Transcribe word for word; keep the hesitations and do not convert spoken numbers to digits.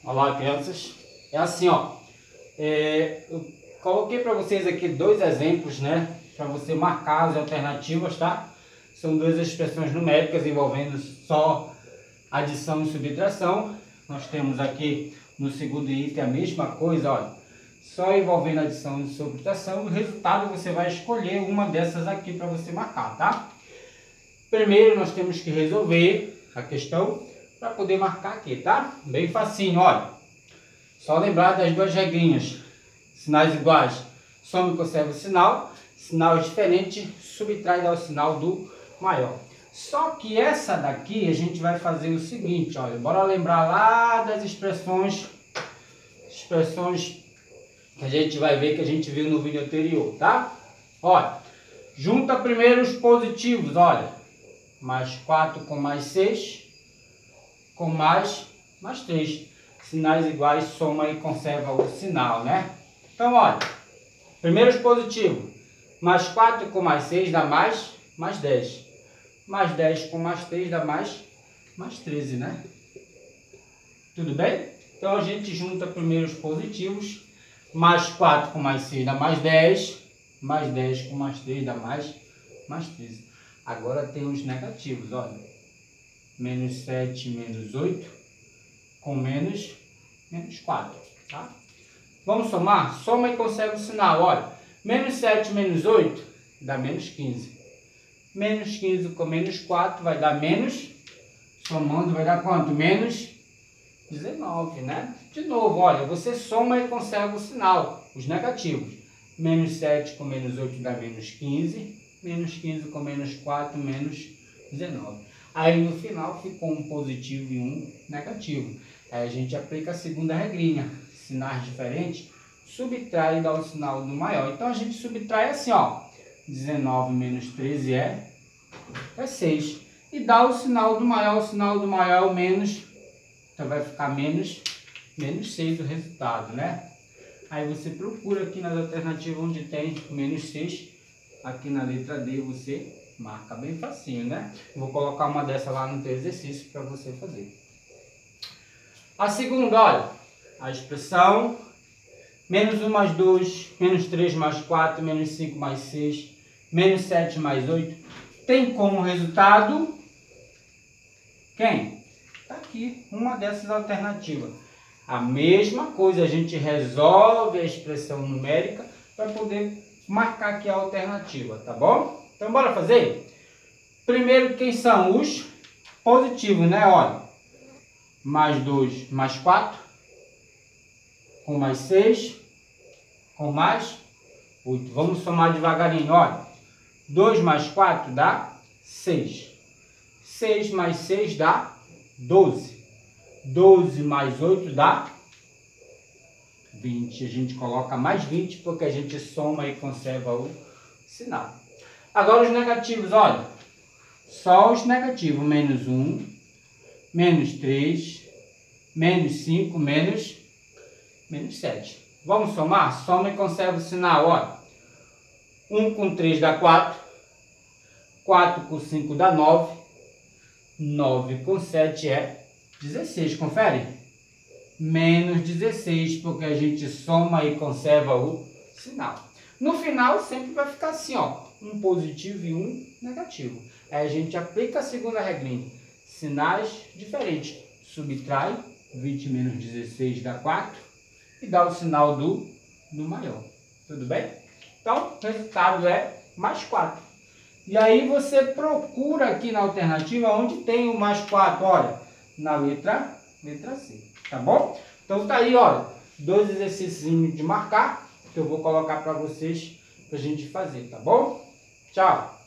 Olá, crianças. É assim, ó. É, eu coloquei para vocês aqui dois exemplos, né? Para você marcar as alternativas, tá? São duas expressões numéricas envolvendo só adição e subtração. Nós temos aqui no segundo item a mesma coisa, olha. Só envolvendo adição e subtração. O resultado você vai escolher uma dessas aqui para você marcar, tá? Primeiro nós temos que resolver a questão para poder marcar aqui, tá? Bem facinho, olha. Só lembrar das duas regrinhas. Sinais iguais, soma e conserva o sinal. Sinal diferente, subtrai e dá o sinal do maior. Só que essa daqui a gente vai fazer o seguinte, olha. Bora lembrar lá das expressões, expressões que a gente vai ver que a gente viu no vídeo anterior, tá? Olha, junta primeiro os positivos, olha. Mais quatro com mais seis, com mais, mais três. Sinais iguais, soma e conserva o sinal, né? Então, olha, primeiros positivos, mais quatro com mais seis dá mais, mais dez. Mais dez com mais três dá mais, mais treze, né? Tudo bem? Então, a gente junta primeiro os positivos, mais quatro com mais seis dá mais dez, mais dez com mais três dá mais, mais treze. Agora tem os negativos, olha. Menos sete, menos oito, com menos, menos quatro, tá? Vamos somar? Soma e conserva o sinal, olha. Menos sete, menos oito, dá menos quinze. Menos quinze com menos quatro vai dar menos, somando vai dar quanto? Menos dezenove, né? De novo, olha, você soma e conserva o sinal, os negativos. Menos sete com menos oito dá menos quinze. Menos quinze com menos quatro, menos dezenove. Aí no final ficou um positivo e um negativo. Aí a gente aplica a segunda regrinha. Sinais diferentes, subtrai e dá o sinal do maior. Então a gente subtrai assim, ó. dezenove menos treze é, é seis. E dá o sinal do maior. O sinal do maior é o menos. Então vai ficar menos, menos seis o resultado, né? Aí você procura aqui nas alternativas onde tem menos seis. Aqui na letra D você marca bem facinho, né? Vou colocar uma dessa lá no teu exercício para você fazer. A segunda, olha, a expressão menos um mais dois, menos três mais quatro, menos cinco mais seis, menos sete mais oito, tem como resultado quem? Tá aqui, uma dessas alternativas. A mesma coisa, a gente resolve a expressão numérica para poder marcar aqui a alternativa, tá bom? Então, bora fazer? Primeiro, quem são os positivos, né? Olha, mais dois, mais quatro, com mais seis, com mais oito. Vamos somar devagarinho, olha. dois mais quatro dá seis. seis mais seis dá doze. doze mais oito dá vinte. A gente coloca mais vinte porque a gente soma e conserva o sinal. Agora os negativos, olha. Só os negativos. Menos um, menos três, menos cinco, menos, menos sete. Vamos somar? Soma e conserva o sinal, olha. um com três dá quatro. quatro com cinco dá nove. nove com sete é dezesseis. Confere? Menos dezesseis, porque a gente soma e conserva o sinal. No final sempre vai ficar assim, ó, um positivo e um negativo. Aí a gente aplica a segunda regrinha. Sinais diferentes. Subtrai, vinte menos dezesseis dá quatro e dá o sinal do, do maior. Tudo bem? Então, o resultado é mais quatro. E aí você procura aqui na alternativa onde tem o mais quatro, olha, na letra, letra C. Tá bom? Então tá aí, olha, dois exercícios de marcar que eu vou colocar para vocês pra gente fazer, tá bom? Tchau!